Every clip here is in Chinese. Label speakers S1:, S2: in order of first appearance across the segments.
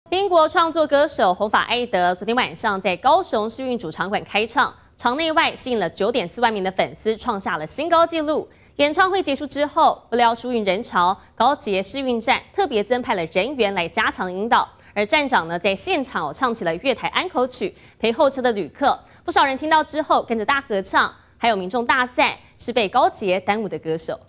S1: 英国创作歌手红发艾德昨天晚上在高雄世运主场馆开唱，场内外吸引了9.4万名的粉丝，创下了新高纪录。演唱会结束之后，不料疏运人潮，高捷世运站特别增派了人员来加强引导，而站长呢在现场唱起了月台安口曲，陪候车的旅客。不少人听到之后跟着大合唱，还有民众大赞是被高捷耽误的歌手。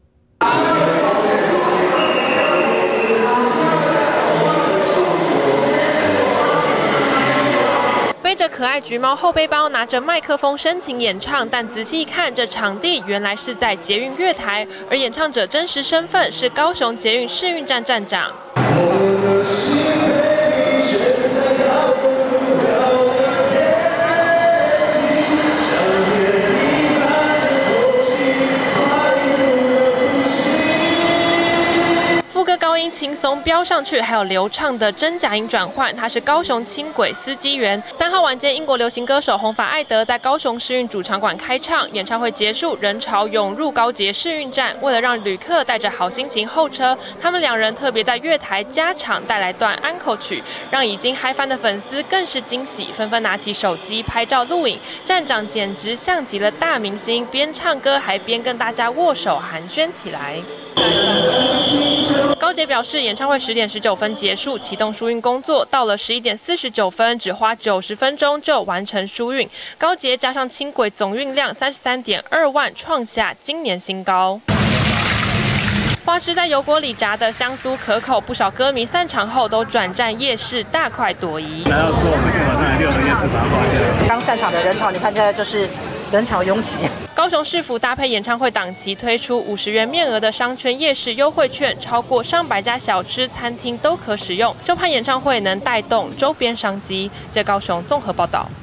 S2: 背着可爱橘猫后背包，拿着麦克风深情演唱，但仔细一看，这场地原来是在捷运月台，而演唱者真实身份是高雄捷运世运站站长。 副歌高音轻松飙上去，还有流畅的真假音转换。他是高雄轻轨司机员。3号晚间，英国流行歌手红发艾德在高雄世运主场馆开唱，演唱会结束，人潮涌入高捷世运站。为了让旅客带着好心情候车，他们2人特别在月台加场带来段安口曲，让已经嗨翻的粉丝更是惊喜，纷纷拿起手机拍照录影。站长简直像极了大明星，边唱歌还边跟大家握手寒暄起来。 高捷表示，演唱会10点19分结束，启动疏运工作，到了11点49分，只花90分钟就完成疏运。高捷加上轻轨总运量33.2万，创下今年新高。 花枝在油锅里炸的香酥可口，不少歌迷散场后都转战夜市大快朵颐。
S3: 来到之后，我们今天晚上来六合夜市把它逛一下。
S4: 刚散场的人潮，你看现在就是人潮拥挤。
S2: 高雄市府搭配演唱会档期推出50元面额的商圈夜市优惠券，超过上百家小吃餐厅都可使用，就盼演唱会能带动周边商机。这高雄综合报道。